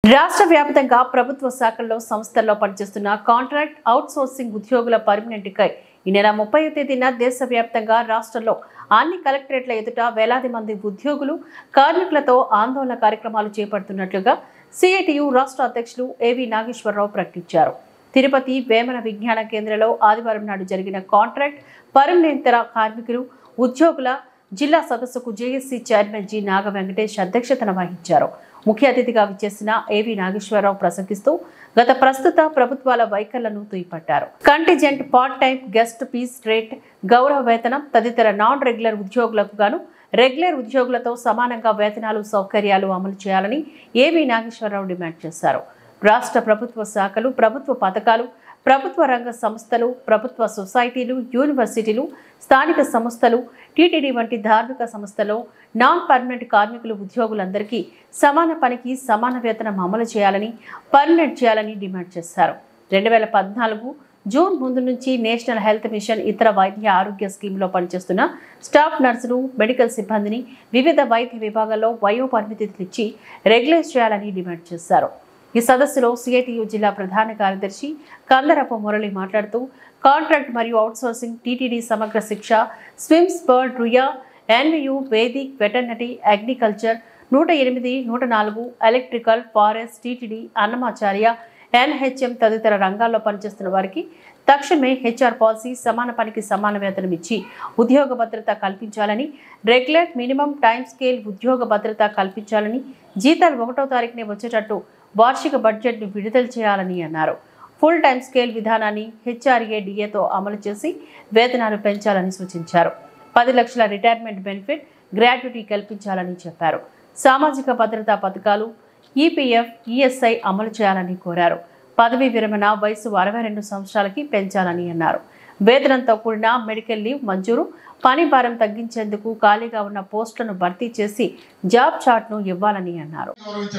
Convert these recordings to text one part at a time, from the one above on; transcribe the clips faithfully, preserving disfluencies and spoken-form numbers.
రాష్ట్ర వ్యాప్తంగా ప్రభుత్వ శాఖల్లో సంస్థల్లో పనిచేస్తున్న కాంట్రాక్ట్ అవుట్ సోర్సింగ్ ఉద్యోగుల పర్మనెంట్కై ఈ నెల ముప్పై తేదీన దేశవ్యాప్తంగా రాష్ట్రంలో అన్ని కలెక్టరేట్ల ఎదుట వేలాది మంది ఉద్యోగులు కార్మికులతో ఆందోళన కార్యక్రమాలు చేపడుతున్నట్లుగా సిఐటియు రాష్ట్ర అధ్యక్షులు ఏవి నాగేశ్వరరావు ప్రకటించారు. తిరుపతి వేమన విజ్ఞాన కేంద్రంలో ఆదివారం నాడు జరిగిన కాంట్రాక్ట్ పర్మనెంట్ కార్మికులు ఉద్యోగుల జిల్లా సదస్సుకు JAC chairman G Naga Venkatesh అధ్యక్షతన వహించారు. ముఖ్య అతిథిగా విచ్చేసిన ఏవి నాగేశ్వరరావు ప్రసంగిస్తూ గత ప్రస్తుత ప్రభుత్వాల వైఖరులను దుయ్యబట్టారు. Contingent, part time, guest piece rate, గౌరవ వేతనం తదితర నాన్ రెగ్యులర్ ఉద్యోగులకు గాను రెగ్యులర్ ఉద్యోగులతో సమానంగా వేతనాలు, సౌకర్యాలు అమలు చేయాలని ఏవి నాగేశ్వరరావు డిమాండ్ చేశారు. రాష్ట్ర ప్రభుత్వ శాఖలు, ప్రభుత్వ పథకాలు, ప్రభుత్వ రంగ సంస్థలు, ప్రభుత్వ సొసైటీలు, యూనివర్సిటీలు, స్థానిక సంస్థలు, టీటీడీ వంటి ధార్మిక సంస్థలో నాన్ పర్మనెంట్ కార్మికులు ఉద్యోగులందరికీ సమాన పనికి సమాన వేతనం అమలు చేయాలని, పర్మనెంట్ చేయాలని డిమాండ్ చేశారు. రెండు వేల పద్నాలుగు జూన్ ముందు నుంచి నేషనల్ హెల్త్ మిషన్ ఇతర వైద్య ఆరోగ్య స్కీమ్లో పనిచేస్తున్న స్టాఫ్ నర్సులు, మెడికల్ సిబ్బందిని వివిధ వైద్య విభాగాల్లో వయో పరిమితులు ఇచ్చి రెగ్యులైజ్ చేయాలని డిమాండ్ చేశారు. ఈ సదస్సులో సిఐటియు జిల్లా ప్రధాన కార్యదర్శి కందరపు మురళి మాట్లాడుతూ కాంట్రాక్ట్ మరియు outsourcing, TTD Samagra Shiksha, SVIMS, BIRRD, Ruia, ఎన్వియు, వేదిక్, వెటర్నరీ, అగ్రికల్చర్, నూట ఎనిమిది, నూట నాలుగు, electrical, forest, TTD, Annamacharya, NHM తదితర రంగాల్లో పనిచేస్తున్న వారికి తక్షణమే హెచ్ఆర్ పాలసీ సమాన పనికి సమాన వేతనం ఇచ్చి ఉద్యోగ భద్రత కల్పించాలని, రెగ్యులర్ మినిమం టైం స్కేల్ ఉద్యోగ భద్రత కల్పించాలని, జీతాలు ఒకటో తారీఖునే వచ్చేటట్టు వార్షిక బడ్జెట్ను విడుదల చేయాలని అన్నారు. ఫుల్ టైం స్కేల్ విధానాన్ని హెచ్ఆర్ఏ డిఏతో అమలు చేసి వేతనాలు పెంచాలని సూచించారు. పది లక్షల రిటైర్మెంట్ బెనిఫిట్, గ్రాట్యుటీ కల్పించాలని చెప్పారు. సామాజిక భద్రతా పథకాలు, ఈపీఎఫ్, ఈఎస్ఐ అమలు చేయాలని కోరారు. పదవీ విరమణ వయసు అరవై రెండు సంవత్సరాలకి పెంచాలని అన్నారు. వేతనంతో కూడిన మెడికల్ లీవ్ మంజూరు, పని భారం తగ్గించేందుకు ఖాళీగా ఉన్న పోస్టులను భర్తీ చేసి జాబ్ చార్ట్ను ఇవ్వాలని అన్నారు.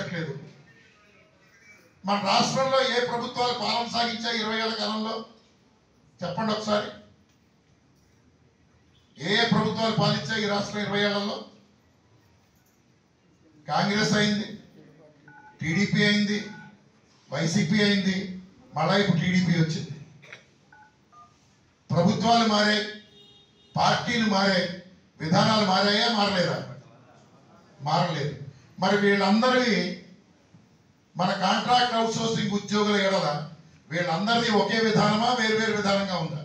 మన రాష్ట్రంలో ఏ ప్రభుత్వాలు పాలన సాగించాయి ఇరవై ఏళ్ల కాలంలో చెప్పండి ఒకసారి. ఏ ఏ ప్రభుత్వాలు పాలించాయి ఈ రాష్ట్రం ఇరవై ఏళ్లలో? కాంగ్రెస్ అయింది, టీడీపీ అయింది, వైసీపీ అయింది, మళ్ళా ఇప్పుడు టీడీపీ వచ్చింది. ప్రభుత్వాలు మారాయి, పార్టీలు మారాయి, విధానాలు మారాయా? మారలేదా? మారలేదు. మరి వీళ్ళందరినీ మన కాంట్రాక్ట్ అవుట్సోర్సింగ్ ఉద్యోగుల ఎడల వీళ్ళందరిది ఒకే విధానమా, వేరువేరు విధానంగా ఉందా?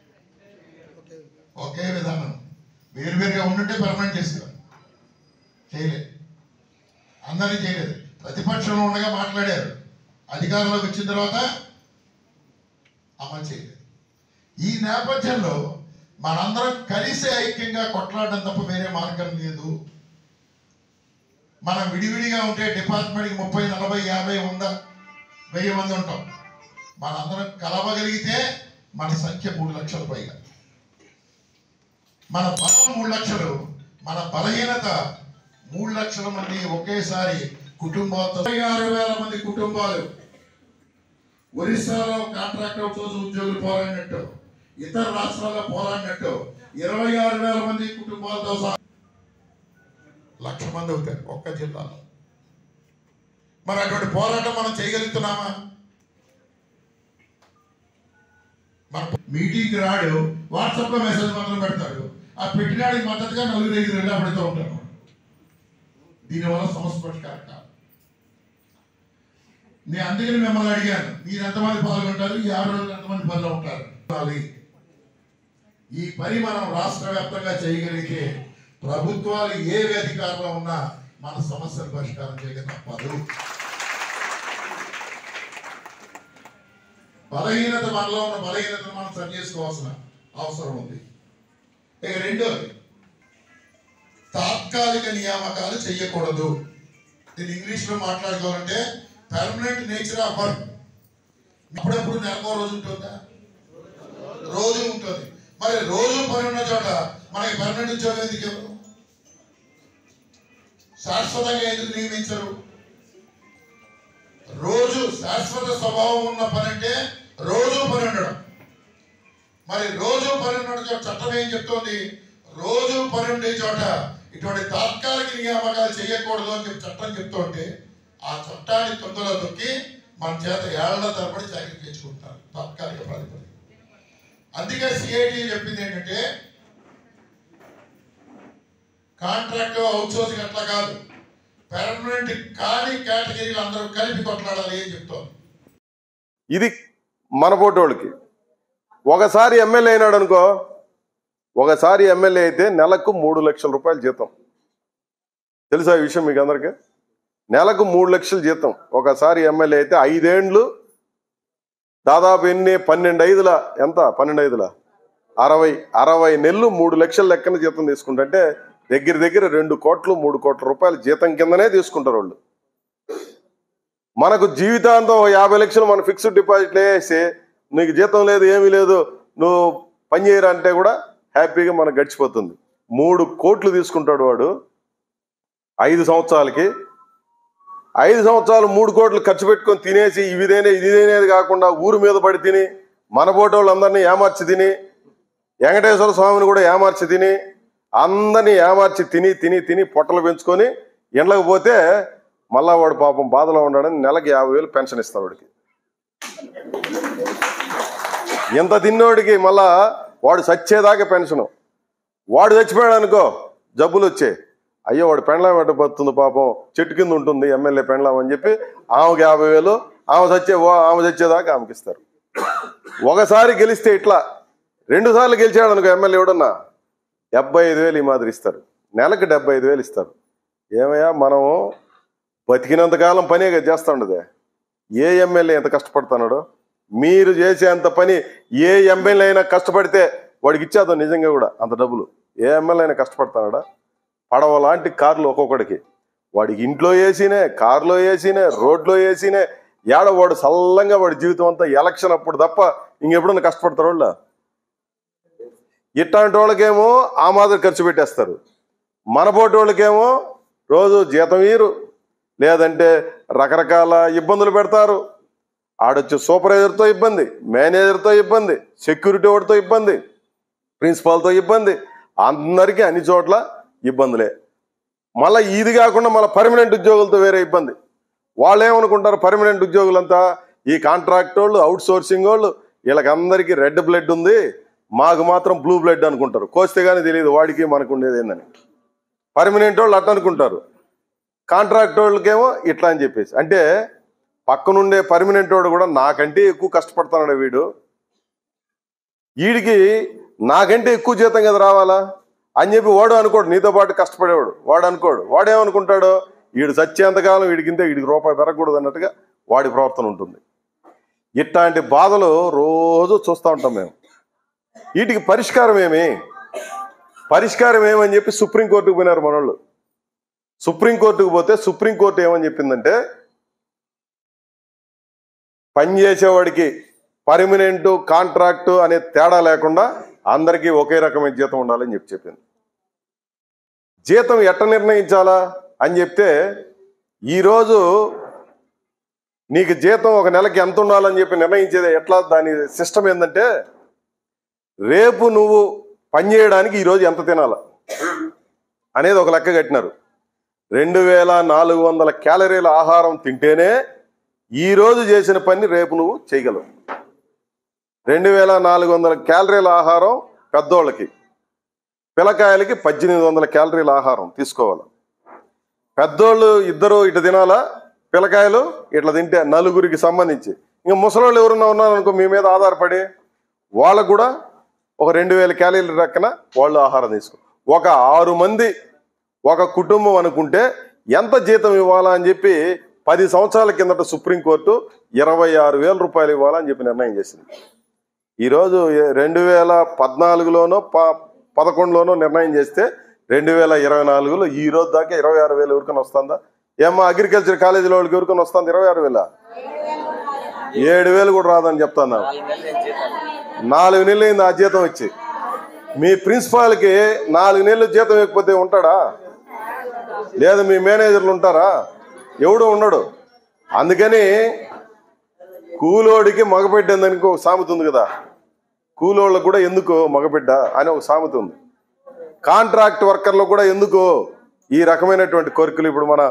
ఒకే విధానం. వేరువేరుగా ఉండుంటే పర్మనెంట్ చేస్తారు, చేయలేదు. అందరినీ చేయలేదు. ప్రతిపక్షంలో ఉండగా మాట్లాడారు, అధికారంలోకి వచ్చిన తర్వాత అమలు చేయలేదు. ఈ నేపథ్యంలో మనందరం కలిసే ఐక్యంగా కొట్లాడడం తప్ప వేరే మార్గం లేదు. మనం విడివిడిగా ఉంటే డిపార్ట్మెంట్కి ముప్పై, నలభై, యాభై, వంద, వెయ్యి మంది ఉంటాం. మనందరం కలవగలిగితే మన సంఖ్య మూడు లక్షల పైగా. మన బలం మూడు లక్షలు, మన బలహీనత మూడు లక్షల మంది ఒకేసారి కుటుంబాలతో. ఆరు వేల మంది కుటుంబాలు ఒరిస్సాలో కాంట్రాక్ట్ అవుట్సోర్సింగ్ ఉద్యోగులు పోరాడినట్టు, ఇతర రాష్ట్రాల్లో పోరాడినట్టు ఇరవై ఆరు వేల మంది కుటుంబాలతో సహా లక్ష మంది అవుతారు ఒక్క జిల్లాలో. మరి అటువంటి పోరాటం మనం చేయగలుగుతున్నామా? మన మీటింగ్ రాడు, వాట్సాప్లో మెసేజ్ మాత్రం పెడతాడు. ఆ పెట్టినాడికి మద్దతుగా నలుగురు ఐదు రెండా పెడుతూ ఉంటారు. దీనివల్ల సమస్య పరిష్కారం కాదు. నేను అందుకని మిమ్మల్ని అడిగాను, మీరు ఎంతమంది పాల్గొంటారు, ఈ ఆరు రోజులు ఎంతమంది పనిలో ఉంటారు? ఈ పని మనం రాష్ట్ర వ్యాప్తంగా చేయగలిగితే ప్రభుత్వాలు ఏ అధికారంలో ఉన్నా మన సమస్యలు పరిష్కారం చేయక తప్పదు. బలహీనత, మనలో ఉన్న బలహీనతను మనం సరి చేసుకోవాల్సిన అవసరం ఉంది. ఇక రెండోది, తాత్కాలిక నియామకాలు చేయకూడదు. దీన్ని ఇంగ్లీష్లో మాట్లాడుకోవాలంటే పర్మనెంట్ నేచర్ ఆఫ్ వర్క్. అప్పుడప్పుడు నెలకో రోజు ఉంటుందా? రోజు ఉంటుంది. మరి రోజు పని ఉన్న చోట మనకి పర్మనెంట్ ఉద్యోగం ఎందుకు ఎవరు? శాశ్వతంగా ఎందుకు నియమించరు? రోజు శాశ్వత స్వభావం ఉన్న పని అంటే రోజు పని ఉండడం. మరి రోజు పని ఉన్న చోట చట్టం ఏం చెప్తోంది? రోజు పని ఉండే చోట ఇటువంటి తాత్కాలిక నియామకాలు చేయకూడదు అని చెప్పి చట్టం చెప్తుంటే ఆ చట్టాన్ని తొందరలో తొక్కి మన చేత ఏళ్ల తరబడి చాకరీ తెచ్చుకుంటారు తాత్కాలిక ప్రాతిపదిక. అందుకే సిఐటి చెప్పింది ఏంటంటే కాంట్రాక్ట్ అవుట్సోర్సింగ్ అట్లా కాదు, పర్మనెంట్ కాని కేటగిరీలు అందరూ కలిపి కొట్లాడాలి అని చెప్తాం. ఇది మన పోటోళ్ళకి. ఒకసారి ఎమ్మెల్యే అయినాడు అనుకో, ఒకసారి ఎమ్మెల్యే అయితే నెలకు మూడు లక్షల రూపాయలు జీతం. తెలుసా ఈ విషయం మీకు అందరికీ? నెలకు మూడు లక్షల జీతం ఒకసారి ఎమ్మెల్యే అయితే ఐదేండ్లు దాదాపు ఎన్ని పన్నెండు ఐదుల ఎంత పన్నెండు ఐదుల అరవై అరవై నెలలు మూడు లక్షల లెక్కన జీతం తీసుకుంటే దగ్గర దగ్గర రెండు కోట్లు మూడు కోట్ల రూపాయల జీతం కిందనే తీసుకుంటారు వాళ్ళు. మనకు జీవితాంతం యాభై లక్షలు మన ఫిక్స్డ్ డిపాజిట్లు వేసి నీకు జీతం లేదు ఏమీ లేదు నువ్వు పని చేయరా అంటే కూడా హ్యాపీగా మనకు గడిచిపోతుంది. మూడు కోట్లు తీసుకుంటాడు వాడు ఐదు సంవత్సరాలకి. ఐదు సంవత్సరాలు మూడు కోట్లు ఖర్చు పెట్టుకొని తినేసి ఇవిదేనే ఇదిదేనేది కాకుండా ఊరు మీద పడి తిని మన పోటీ వాళ్ళందరినీ ఏమార్చి తిని వెంకటేశ్వర స్వామిని కూడా ఏమార్చి తిని అందరినీ ఏమార్చి తిని తిని తిని పొట్టలు పెంచుకొని ఎండ్లకు పోతే మళ్ళా వాడు పాపం బాధలో ఉన్నాడని నెలకి యాభై వేలు పెన్షన్ ఇస్తాడు వాడికి. ఎంత తిన్నోడికి మళ్ళా వాడు చచ్చేదాకా పెన్షను. వాడు చచ్చిపోయాడు అనుకో జబ్బులు వచ్చే, అయ్యో వాడు పెండ్లాం ఎట్టబోతుంది పాపం చెట్టు కింద ఉంటుంది ఎమ్మెల్యే పెండ్లాం అని చెప్పి ఆమెకు యాభై వేలు ఆమె చచ్చే ఆమె చచ్చేదాకా ఆమెకి ఇస్తారు. ఒకసారి గెలిస్తే ఇట్లా రెండు సార్లు గెలిచాడు అనుకో ఎమ్మెల్యే ఎవడన్నా డెబ్బై ఐదు వేలు ఈ మాదిరి ఇస్తారు. నెలకు డెబ్బై ఐదు వేలు ఇస్తారు. ఏమయ్యా మనం బతికినంతకాలం పనే చేస్తూ ఉండదే. ఏ ఎమ్మెల్యే ఎంత కష్టపడుతున్నాడో మీరు చేసేంత పని ఏ ఎమ్మెల్యే అయినా కష్టపడితే వాడికి ఇచ్చేద్దాం నిజంగా కూడా అంత డబ్బులు. ఏ ఎమ్మెల్యే అయినా కష్టపడుతున్నాడా? పడవ లాంటి కార్లు ఒక్కొక్కడికి వాడికి ఇంట్లో వేసినే కారులో వేసినే రోడ్లో వేసినే ఏడ వాడు సల్లంగా వాడి జీవితం అంతా ఎలక్షన్ అప్పుడు తప్ప ఇంకెప్పుడన్నా కష్టపడతారు వాళ్ళ. ఇట్లాంటి వాళ్ళకేమో ఆ మాదిరి ఖర్చు పెట్టేస్తారు. మన పోటీ వాళ్ళకేమో రోజు జీతం వీరు లేదంటే రకరకాల ఇబ్బందులు పెడతారు. ఆడొచ్చి సూపర్వైజర్తో ఇబ్బంది, మేనేజర్తో ఇబ్బంది, సెక్యూరిటీ వాడితో ఇబ్బంది, ప్రిన్సిపాల్తో ఇబ్బంది, అందరికీ అన్ని చోట్ల ఇబ్బందులే. మళ్ళీ ఇది కాకుండా మళ్ళీ పర్మనెంట్ ఉద్యోగులతో వేరే ఇబ్బంది. వాళ్ళు ఏమనుకుంటారు పర్మనెంట్ ఉద్యోగులంతా ఈ కాంట్రాక్ట్ వాళ్ళు అవుట్ సోర్సింగ్ వాళ్ళు వీళ్ళకందరికీ రెడ్ బ్లడ్ ఉంది మాకు మాత్రం బ్లూ బ్లడ్ అనుకుంటారు. కోస్తే కానీ తెలియదు వాడికి మనకు ఉండేది ఏందని. పర్మనెంట్ వాళ్ళు అట్లా అనుకుంటారు, కాంట్రాక్ట్ వాళ్ళకేమో ఇట్లా అని చెప్పేసి. అంటే పక్కనుండే పర్మనెంట్ వాడు కూడా నాకంటే ఎక్కువ కష్టపడుతున్నాడు వీడు, వీడికి నాకంటే ఎక్కువ జీతం కదా రావాలా అని చెప్పి వాడు అనుకోడు. నీతో పాటు కష్టపడేవాడు వాడు అనుకోడు. వాడేమనుకుంటాడు వీడు చచ్చేంతకాలం వీడికింతే వీడికి రూపాయి పెరగకూడదు అన్నట్టుగా వాడి ప్రవర్తన ఉంటుంది. ఇట్లాంటి బాధలు రోజు చూస్తూ ఉంటాం మేము. వీటికి పరిష్కారం ఏమి పరిష్కారం ఏమని చెప్పి సుప్రీంకోర్టుకు పోయినారు మనోళ్ళు. సుప్రీంకోర్టుకు పోతే సుప్రీంకోర్టు ఏమని చెప్పిందంటే పనిచేసేవాడికి పర్మనెంట్ కాంట్రాక్టు అనే తేడా లేకుండా అందరికీ ఒకే రకమైన జీతం ఉండాలని చెప్పి చెప్పింది. జీతం ఎట్ట నిర్ణయించాలా అని చెప్తే ఈరోజు నీకు జీతం ఒక నెలకి ఎంత ఉండాలని చెప్పి నిర్ణయించేది ఎట్లా, దాని సిస్టమ్ ఏంటంటే రేపు నువ్వు పని చేయడానికి ఈరోజు ఎంత తినాలా అనేది ఒక లెక్క కట్టినారు. రెండు వేల నాలుగు వందల క్యాలరీల ఆహారం తింటేనే ఈరోజు చేసిన పని రేపు నువ్వు చేయగలవు. రెండు వేల నాలుగు వందల క్యాలరీల ఆహారం పెద్దోళ్ళకి, పిల్లకాయలకి పద్దెనిమిది వందల క్యాలరీల ఆహారం తీసుకోవాలి. పెద్దోళ్ళు ఇద్దరు ఇటు తినాలా, పిల్లకాయలు ఇట్లా తింటే నలుగురికి సంబంధించి. ఇంకా ముసలోళ్ళు ఎవరన్నా ఉన్నారనుకో మీ మీద ఆధారపడి వాళ్ళకు కూడా ఒక రెండు వేల క్యాలరీల రక్కన వాళ్ళు ఆహారం తీసుకో. ఒక ఆరు మంది ఒక కుటుంబం అనుకుంటే ఎంత జీతం ఇవ్వాలా అని చెప్పి పది సంవత్సరాల కిందట సుప్రీంకోర్టు ఇరవై ఆరు వేల రూపాయలు ఇవ్వాలని చెప్పి నిర్ణయం చేసింది. ఈరోజు రెండు వేల పద్నాలుగులోనో ప పదకొండులోనో నిర్ణయం చేస్తే రెండు వేల ఇరవై నాలుగులో ఈ రోజు దాకా ఇరవై ఆరు వేలు ఎవరికైనా వస్తుందా? ఏమో అగ్రికల్చర్ కాలేజీలో వాళ్ళకి ఎవరికైనా వస్తుంది ఇరవై ఆరు వేల ఏడు వేలు కూడా రాదని చెప్తాను. నాలుగు నెలలు అయింది ఆ జీతం వచ్చి. మీ ప్రిన్సిపాల్కి నాలుగు నెలలు జీతం ఇవ్వకపోతే ఉంటాడా? లేదా మీ మేనేజర్లు ఉంటారా? ఎవడు ఉండడు. అందుకని కూలోడికి మగబిడ్డకి ఒక సామెత ఉంది కదా, కూలోళ్ళకు కూడా ఎందుకు మగబిడ్డ అని ఒక సామెత ఉంది. కాంట్రాక్ట్ వర్కర్లు కూడా ఎందుకు ఈ రకమైనటువంటి కోరికలు? ఇప్పుడు మన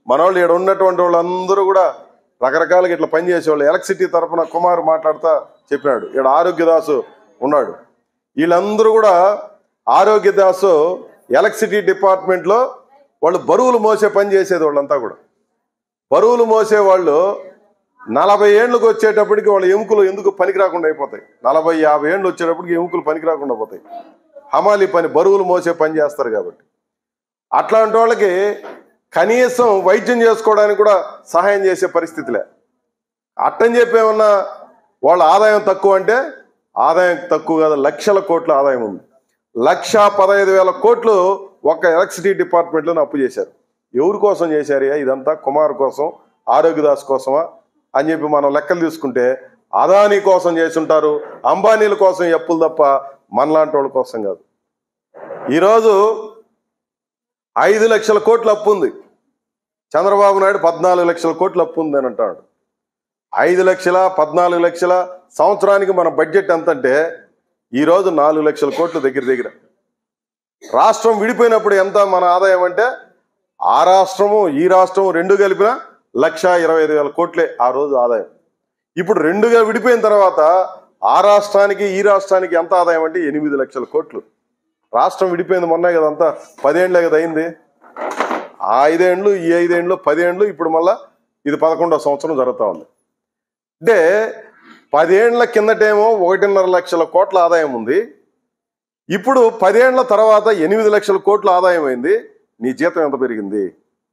మన వాళ్ళు ఇక్కడ ఉన్నటువంటి వాళ్ళందరూ కూడా రకరకాలుగా ఇట్లా పనిచేసేవాళ్ళు. ఎలక్ట్రిసిటీ తరఫున కుమార్ మాట్లాడుతా చెప్పినాడు. ఇక్కడ ఆరోగ్యదాసు ఉన్నాడు. వీళ్ళందరూ కూడా ఆరోగ్యదాసు ఎలక్ట్రిసిటీ డిపార్ట్మెంట్లో వాళ్ళు బరువులు మోసే పని చేసేది. వాళ్ళంతా కూడా బరువులు మోసే వాళ్ళు నలభై ఏళ్ళకి వచ్చేటప్పటికి వాళ్ళ ఎముకలు ఎందుకు పనికి రాకుండా అయిపోతాయి. నలభై యాభై ఏళ్ళు వచ్చేటప్పటికి ఎముకలు పనికి రాకుండా పోతాయి. హమాలి పని, బరువులు మోసే పని చేస్తారు కాబట్టి అట్లాంటి వాళ్ళకి కనీసం వైద్యం చేసుకోవడానికి కూడా సహాయం చేసే పరిస్థితిలే. అట్టని చెప్పి ఏమన్నా వాళ్ళ ఆదాయం తక్కువ అంటే ఆదాయం తక్కువ కాదు, లక్షల కోట్ల ఆదాయం ఉంది. లక్ష పదహైదు వేల కోట్లు ఒక్క ఎలక్ట్రిసిటీ డిపార్ట్మెంట్లో అప్పు చేశారు. ఎవరి కోసం చేశారు ఇదంతా? కుమార్ కోసం, ఆరోగ్యదాస్ కోసమా అని చెప్పి మనం లెక్కలు తీసుకుంటే అదానీ కోసం చేసుంటారు, అంబానీల కోసం అప్పులు తప్ప మనలాంటి వాళ్ళ కోసం కాదు. ఈరోజు ఐదు లక్షల కోట్ల అప్పు ఉంది. చంద్రబాబు నాయుడు పద్నాలుగు లక్షల కోట్ల అప్పు ఉంది అని అంటాడు. ఐదు లక్షల పద్నాలుగు లక్షల సంవత్సరానికి మన బడ్జెట్ ఎంత అంటే ఈరోజు నాలుగు లక్షల కోట్ల దగ్గర దగ్గర. రాష్ట్రం విడిపోయినప్పుడు ఎంత మన ఆదాయం అంటే ఆ రాష్ట్రము ఈ రాష్ట్రం రెండు కలిపిన లక్ష ఇరవై ఐదు వేల కోట్లే ఆ రోజు ఆదాయం. ఇప్పుడు రెండుగా విడిపోయిన తర్వాత ఆ రాష్ట్రానికి ఈ రాష్ట్రానికి ఎంత ఆదాయం అంటే ఎనిమిది లక్షల కోట్లు. రాష్ట్రం విడిపోయింది మొన్నే కదా, అంతా పదేండ్లే కదా అయింది. ఆ ఐదేండ్లు ఈ ఐదేండ్లు పదేండ్లు ఇప్పుడు మళ్ళా ఇది పదకొండో సంవత్సరం జరుగుతూ ఉంది. అంటే పదేండ్ల కిందటేమో ఒకటిన్నర లక్షల కోట్ల ఆదాయం ఉంది. ఇప్పుడు పదేండ్ల తర్వాత ఎనిమిది లక్షల కోట్ల ఆదాయం అయింది. నీ జీతం ఎంత పెరిగింది?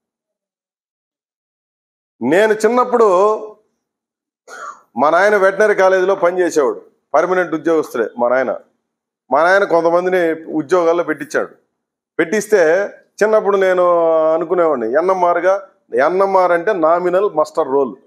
నేను చిన్నప్పుడు మా నాయన వెటనరీ కాలేజీలో పనిచేసేవాడు, పర్మనెంట్ ఉద్యోగస్తులే మా నాయన. మా నాయన కొంతమందిని ఉద్యోగాల్లో పెట్టించాడు. పెట్టిస్తే చిన్నప్పుడు నేను అనుకునేవాడిని ఎన్ఎంఆర్గా. ఎన్ఎంఆర్ అంటే నామినల్ మస్టర్ రోల్.